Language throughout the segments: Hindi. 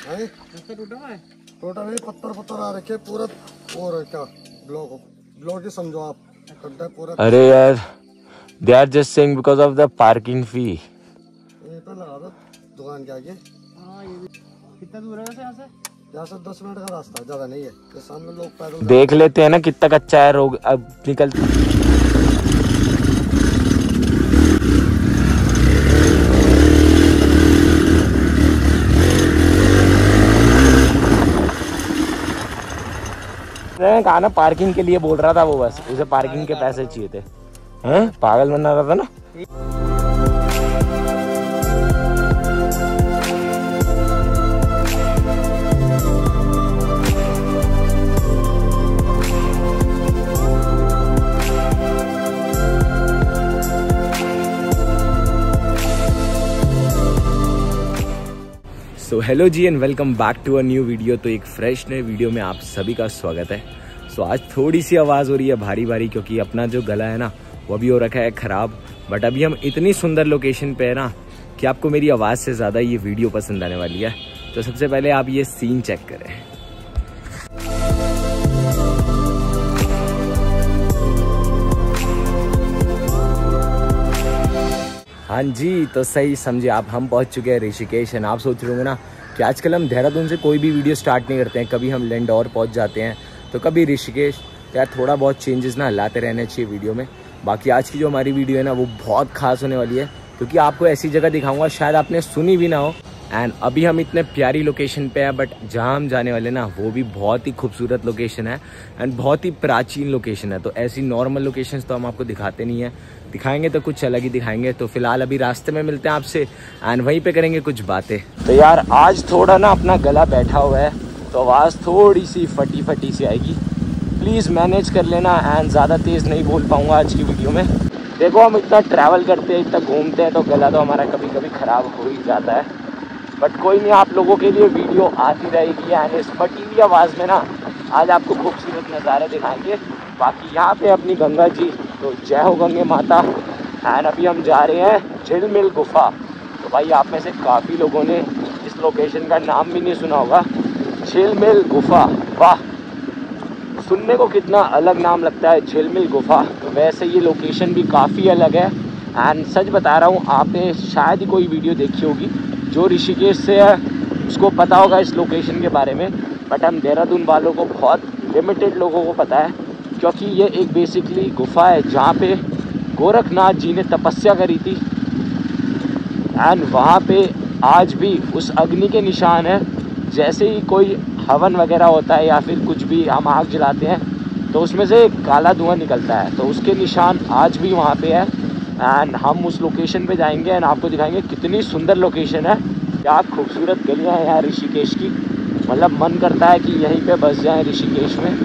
टोटा नहीं, पत्थर आ रखे पूरा। और क्या ब्लॉक ही समझो आप, खड्डा पूरा। अरे यार, they are just saying because of the parking fee. ये तो लगा दो दुकान के आगे। हाँ, ये भी कितना दूर है वैसे यहाँ से? यहाँ से 10 मिनट का रास्ता, ज्यादा नहीं है। तो सामने लोग पैदल देख लेते हैं ना कितना कच्चा है रोड। अब निकल कहा ना, पार्किंग के लिए बोल रहा था वो, बस उसे पार्किंग के पैसे चाहिए थे। हैं, पागल बना रहा था ना। So hello ji and welcome back to a new video. तो एक फ्रेश नए वीडियो में आप सभी का स्वागत है। सो आज थोड़ी सी आवाज़ हो रही है भारी भारी, क्योंकि अपना जो गला है ना वो भी हो रखा है ख़राब। बट अभी हम इतनी सुंदर लोकेशन पे है ना कि आपको मेरी आवाज़ से ज़्यादा ये वीडियो पसंद आने वाली है। तो सबसे पहले आप ये सीन चेक करें। हाँ जी, तो सही समझे आप, हम पहुंच चुके हैं ऋषिकेश। एंड आप सोच रहे होंगे ना कि आजकल हम देहरादून से कोई भी वीडियो स्टार्ट नहीं करते हैं, कभी हम लिंडौर पहुंच जाते हैं तो कभी ऋषिकेश। तो यार थोड़ा बहुत चेंजेस ना लाते रहने चाहिए वीडियो में। बाकी आज की जो हमारी वीडियो है ना वो बहुत खास होने वाली है, क्योंकि आपको ऐसी जगह दिखाऊंगा शायद आपने सुनी भी ना हो। एंड अभी हम इतने प्यारी लोकेशन पे हैं, बट जहाँ हम जाने वाले ना वो भी बहुत ही खूबसूरत लोकेशन है एंड बहुत ही प्राचीन लोकेशन है। तो ऐसी नॉर्मल लोकेशंस तो हम आपको दिखाते नहीं है, दिखाएंगे तो कुछ अलग ही दिखाएंगे। तो फिलहाल अभी रास्ते में मिलते हैं आपसे एंड वहीं पे करेंगे कुछ बातें। तो यार आज थोड़ा ना अपना गला बैठा हुआ है, तो आवाज़ थोड़ी सी फटी फटी सी आएगी, प्लीज़ मैनेज कर लेना। एंड ज़्यादा तेज़ नहीं बोल पाऊँगा आज की वीडियो में। देखो हम इतना ट्रैवल करते हैं, इतना घूमते हैं, तो गला तो हमारा कभी कभी ख़राब हो ही जाता है। बट कोई नहीं, आप लोगों के लिए वीडियो आती रहेगी। एंड इस फटी हुई आवाज़ में ना आज आपको खूबसूरत नज़ारे दिखाएंगे। बाकी यहाँ पे अपनी गंगा जी, तो जय हो गंगे माता। एंड अभी हम जा रहे हैं झिलमिल गुफा। तो भाई आप में से काफ़ी लोगों ने इस लोकेशन का नाम भी नहीं सुना होगा, झिलमिल गुफा। वाह, सुनने को कितना अलग नाम लगता है, झिलमिल गुफा। तो वैसे ये लोकेशन भी काफ़ी अलग है। एंड सच बता रहा हूँ, आपने शायद ही कोई वीडियो देखी होगी जो ऋषिकेश से है उसको पता होगा इस लोकेशन के बारे में। बट हम देहरादून वालों को, बहुत लिमिटेड लोगों को पता है, क्योंकि ये एक बेसिकली गुफा है जहाँ पे गोरखनाथ जी ने तपस्या करी थी। एंड वहाँ पे आज भी उस अग्नि के निशान है। जैसे ही कोई हवन वगैरह होता है या फिर कुछ भी हम आग जलाते हैं तो उसमें से काला धुआं निकलता है, तो उसके निशान आज भी वहाँ पे है। एंड हम उस लोकेशन पे जाएंगे एंड आपको दिखाएंगे कितनी सुंदर लोकेशन है, क्या खूबसूरत गलियाँ हैं यहाँ ऋषिकेश की। मतलब मन करता है कि यहीं पे बस जाएं ऋषिकेश में।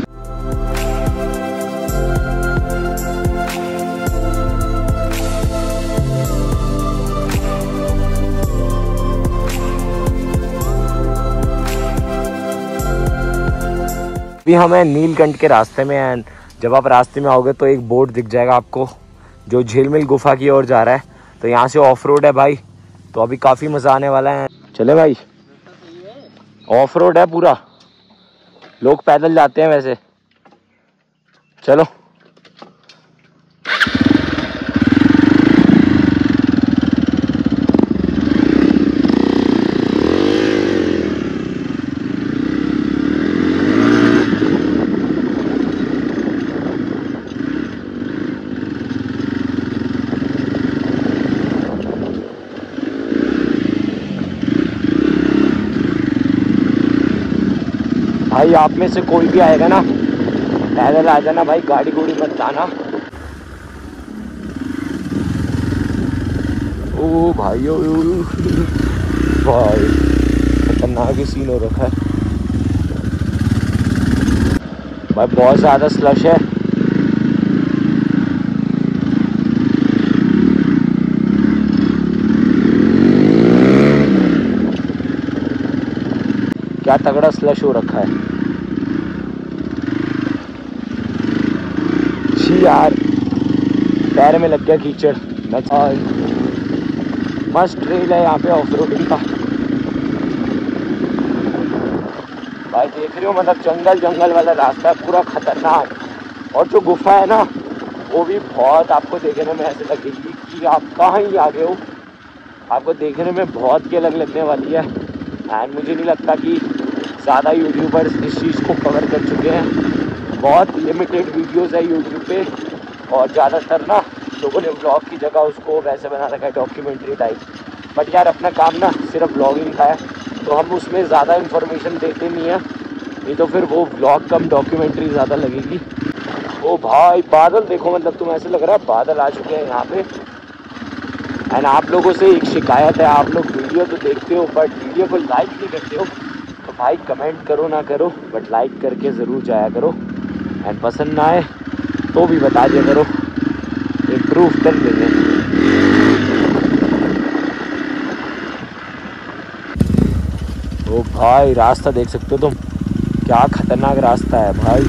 अभी हमें नीलकंठ के रास्ते में हैं। जब आप रास्ते में आओगे तो एक बोर्ड दिख जाएगा आपको जो झिलमिल गुफा की ओर जा रहा है। तो यहाँ से ऑफ रोड है भाई, तो अभी काफ़ी मज़ा आने वाला है। चले भाई, ऑफ रोड है पूरा, लोग पैदल जाते हैं वैसे। चलो भाई, आप में से कोई भी आएगा ना पैदल आ जाना भाई, गाड़ी गुड़ी मत जाना। ओ भाई, ओ भाई खतरनाक सीन हो रखा है भाई, बहुत ज़्यादा स्लश है। क्या तगड़ा स्लश हो रखा है जी यार, पैर में लग गया कीचड़। मस्त ट्रेल है यहाँ पे ऑफ रोडिंग का। भाई देख रहे हो, मतलब जंगल जंगल वाला रास्ता है, पूरा खतरनाक। और जो गुफा है ना वो भी बहुत आपको देखने में ऐसे लगेगी कि आप कहाँ ही आ गए हो। आपको देखने में बहुत ही अलग लगने वाली है। एंड मुझे नहीं लगता कि ज़्यादा यूट्यूबर्स इस चीज़ को कवर कर चुके हैं। बहुत लिमिटेड वीडियोस है यूट्यूब पे, और ज़्यादातर ना लोगों ने व्लॉग की जगह उसको वैसे बना रखा है, डॉक्यूमेंट्री टाइप। बट यार अपना काम ना सिर्फ व्लॉगिंग का है, तो हम उसमें ज़्यादा इन्फॉर्मेशन देते नहीं हैं, नहीं तो फिर वो व्लॉग कम डॉक्यूमेंट्री ज़्यादा लगेगी। ओ भाई बादल देखो, मतलब तुम ऐसे लग रहा है बादल आ चुके हैं यहाँ पे। एंड आप लोगों से एक शिकायत है, आप लोग वीडियो तो देखते हो बट वीडियो को लाइक नहीं करते हो। तो भाई कमेंट करो ना करो बट लाइक करके ज़रूर जाया करो। एंड पसंद ना आए तो भी बता दिया करो, इम्प्रूव कर लेंगे। ओ भाई रास्ता देख सकते हो तुम, क्या खतरनाक रास्ता है भाई।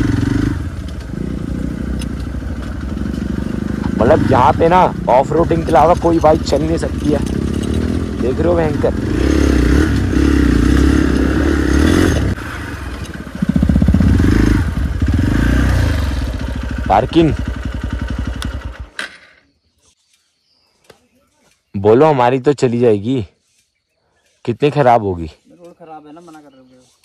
मतलब यहाँ पे ना ऑफ रोडिंग के अलावा कोई बाइक चल नहीं सकती है। देख रहे हो भयंकर। पार्किंग बोलो हमारी तो चली जाएगी, कितनी खराब होगी। रोड खराब है ना, मना कर रहे हो।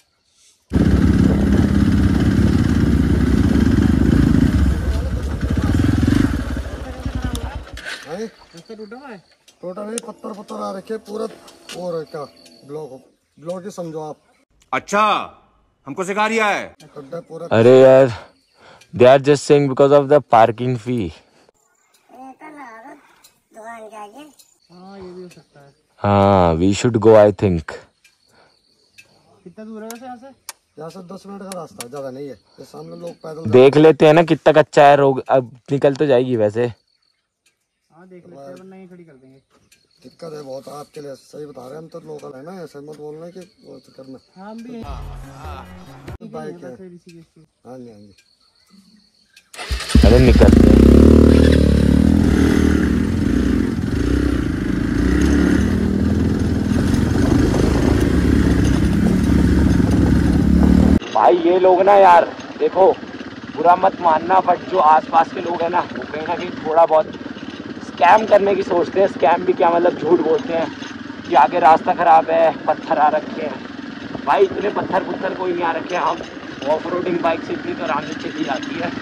टोटा नहीं, पत्थर आ रखे पूरा। और क्या ब्लॉक ही समझो आप। अच्छा हमको सिखा रिया है। गड्ढा पूरा। अरे यार they are just saying because of the parking fee. हाँ ये भी हो सकता है। हाँ we should go I think. कितना दूर है वैसे यहाँ से? यहाँ से 10 मिनट का रास्ता है, ज्यादा नहीं है। ये सामने लोग पैदल देख लेते हैं ना कितना कच्चा है रोड, अब निकल तो जाएगी वैसे। हाँ देख लेते हैं, वरना यहीं खड़ी कर देंगे। दिक्कत है बहुत आपके लिए, सही बता रहे हैं हम तो लोकल है ना, ऐसे मत बोलना कि वो चक्कर में। हाँ हम भी बाइक है। ऋषिकेश की। हाँ जी हाँ जी। अरे निकलते हैं। भाई ये लोग ना यार देखो, बुरा मत मानना बट जो आसपास के लोग हैं ना वो कहीं ना कहीं थोड़ा बहुत स्कैम करने की सोचते हैं। स्कैम भी क्या, मतलब झूठ बोलते हैं कि आगे रास्ता खराब है, पत्थर आ रखे हैं। भाई इतने पत्थर कोई नहीं आ रखे हैं। हम ऑफ रोडिंग बाइक से इतनी तो आराम से चली जाती है।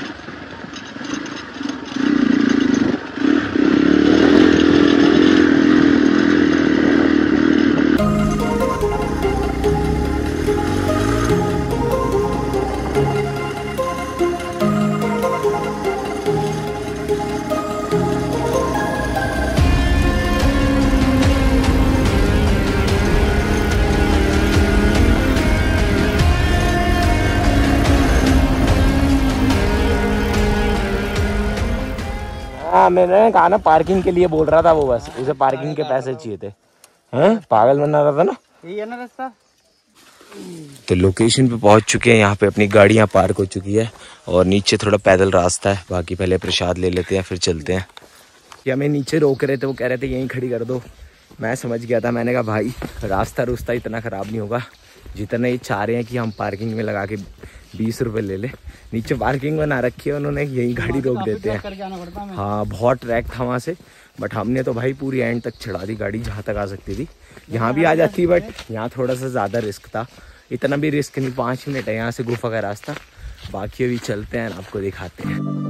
हाँ मैंने कहा ना पार्किंग के लिए बोल रहा था वो, बस उसे पार्किंग के पैसे चाहिए थे। हैं पागल बना रहा था ना। यही है ना रास्ता। तो लोकेशन पे पहुंच चुके हैं, यहाँ पे अपनी गाड़ियाँ पार्क हो चुकी है और नीचे थोड़ा पैदल रास्ता है। बाकी पहले प्रसाद ले लेते हैं फिर चलते हैं। कि हमें नीचे रोक रहे थे, वो कह रहे थे यहीं खड़ी कर दो। मैं समझ गया था, मैंने कहा भाई रास्ता इतना ख़राब नहीं होगा, जितना ये चाह रहे हैं कि हम पार्किंग में लगा के 20 रुपये ले ले। नीचे पार्किंग बना रखी है उन्होंने, यहीं गाड़ी रोक देते हैं। हाँ बहुत ट्रैक था वहाँ से, बट हमने तो भाई पूरी एंड तक चढ़ा दी गाड़ी, जहाँ तक आ सकती थी। यहाँ भी आ जाती बट यहाँ थोड़ा सा ज़्यादा रिस्क था। इतना भी रिस्क नहीं, 5 मिनट है यहाँ से गुफा का रास्ता। बाकी अभी चलते हैं, आपको दिखाते हैं।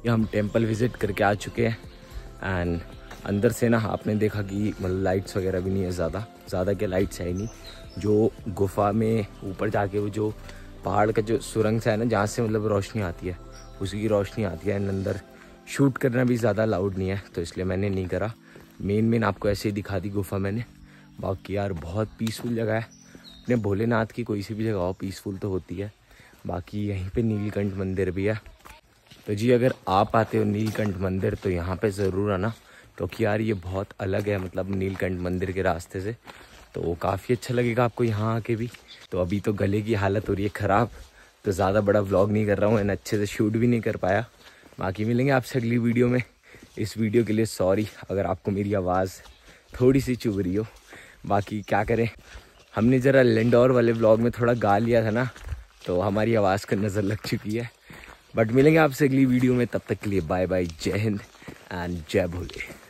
हम टेंपल विजिट करके आ चुके हैं। एंड अंदर से ना आपने देखा कि मतलब लाइट्स वगैरह भी नहीं है, ज़्यादा क्या लाइट्स है ही नहीं। जो गुफा में ऊपर जाके वो जो पहाड़ का जो सुरंग सा है ना, जहाँ से मतलब रोशनी आती है, उसी की रोशनी आती है। एंड अंदर शूट करना भी ज़्यादा अलाउड नहीं है, तो इसलिए मैंने नहीं करा। मेन आपको ऐसे ही दिखा दी गुफा मैंने। बाकी यार बहुत पीसफुल जगह है। अपने भोलेनाथ की कोई सी भी जगह हो पीसफुल तो होती है। बाकी यहीं पे नीलकंठ मंदिर भी है। तो जी अगर आप आते हो नीलकंठ मंदिर तो यहाँ पे ज़रूर आना, क्योंकि यार ये बहुत अलग है मतलब नीलकंठ मंदिर के रास्ते से। तो काफ़ी अच्छा लगेगा आपको यहाँ आके भी। तो अभी तो गले की हालत हो रही है ख़राब, तो ज़्यादा बड़ा व्लॉग नहीं कर रहा हूँ एंड अच्छे से शूट भी नहीं कर पाया। बाकी मिलेंगे आपसे अगली वीडियो में। इस वीडियो के लिए सॉरी अगर आपको मेरी आवाज़ थोड़ी सी चुभ रही हो। बाकी क्या करें, हमने ज़रा लिंडौर वाले व्लॉग में थोड़ा गा लिया था ना, तो हमारी आवाज़ को नज़र लग चुकी है। बट मिलेंगे आपसे अगली वीडियो में, तब तक के लिए बाय बाय, जय हिंद एंड जय भोले।